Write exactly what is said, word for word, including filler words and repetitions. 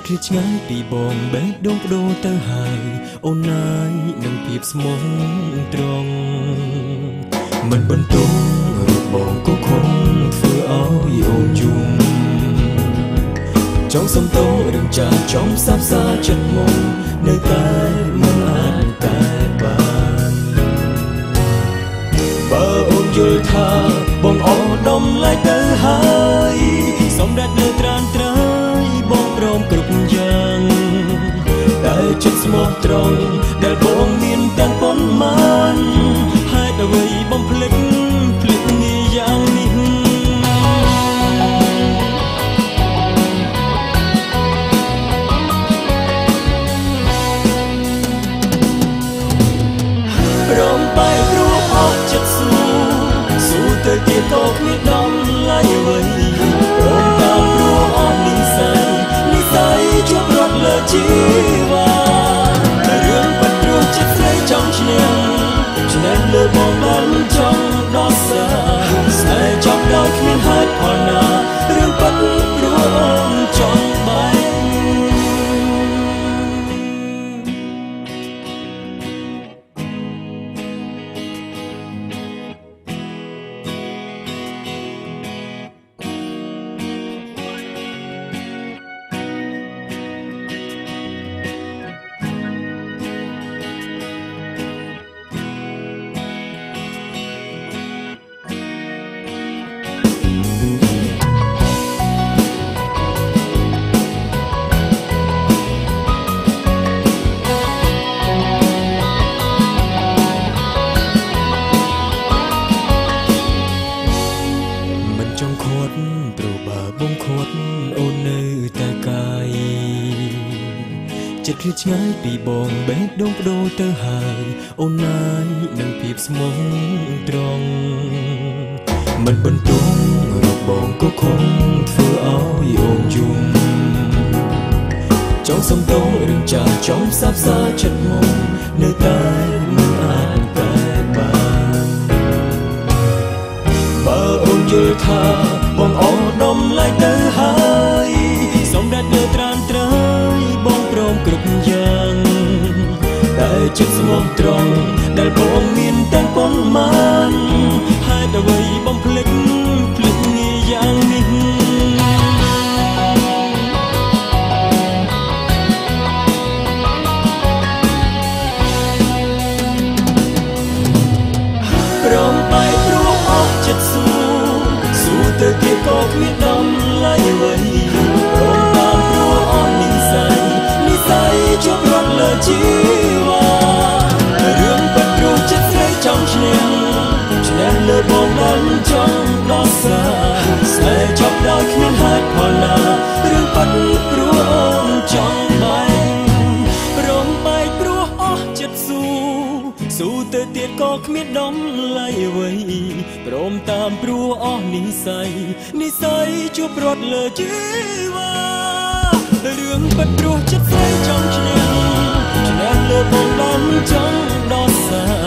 ចិត្តឃ្លាតឆ្ងាយពីបងបេះដូងបដូរទៅហើយអូនណាយនឹងភាពស្មោះត្រង់មិនបន្ទោរបងក៏คงធ្វើឲ្យអូនយំចង់សំទោរឿងចាស់ចង់សាបសាចិត្តមកនៅតែមិនអាចតែបានបើអូនយល់ថាបងអត់ដំឡៃទៅហើយសម្រាប់លើត្រានត្រើយបងព្រមគ្រប់យ៉ាងតែចិត្តស្មោះត្រង់ដែលបងមានទាំងប៉ុន្មានហេតុអ្វីបងភ្លេចភ្លេចនេះយ៉ាងនេះព្រមបែកព្រោះអស់ចិត្តស៊ូស៊ូទៅទៀតក៏គ្មានដំឡៃអ្វីព្រមតាមព្រោះអស់និស្ស័យនិស្ស័យជួបរត់លើជីវ៉ារឿងបាត់ព្រោះចិត្តស្រីចង់ឈ្នះឈ្នះលើបងបានចង់ដោះសាស្នេហ៍ចង់ដោយគ្មានហេតុផលណារឿងបាត់ព្រោះអូនចង់បែកចិត្តឃ្លាតឆ្ងាយពីបងបេះដូងបដូរទៅហើយអូនណាយនឹងភាពស្មោះត្រង់មិនបន្ទោរបងក៏คงធ្វើឲ្យអូនយំចង់សំទោរឿងចាស់ចង់សាបសាចិត្តមកនៅតែមិនអាចតែបានបើអូនយល់ថាបងអត់ដំឡៃទៅហើយសម្រាប់លើត្រានត្រើយបងព្រមគ្រប់យ៉ាងតែចិត្តស្មោះត្រង់ដែលបងមានទាំងប៉ុន្មានហេតុអ្វីបងភ្លេចភ្លេចងាយយ៉ាងនេះព្រមបែកព្រោះអស់ចិត្តស៊ូស៊ូទៅទៀតក៏គ្មានដំឡៃអ្វីព្រមតាមព្រោះអស់និស្ស័យនិស្ស័យជួបរត់លើជីវ៉ារឿងបាត់ព្រោះចិត្តស្រីចង់ឈ្នះឈ្នះលើបងបានចង់ដោះសាស្នេហ៍ចប់ដោយគ្មានហេតុផលណារឿងបាត់ព្រោះអូនចង់បែកព្រមបែកព្រោះអស់ចិត្តស៊ូស៊ូទៅទៀតក៏គ្មានដំឡៃអ្វីព្រមតាមព្រោះអស់និស្ស័យនិស្ស័យជួបរត់លើជីវ៉ារឿងបាត់ព្រោះចិត្តស្រីចង់ឈ្នះឈ្នះលើបងបានចង់ដោះសា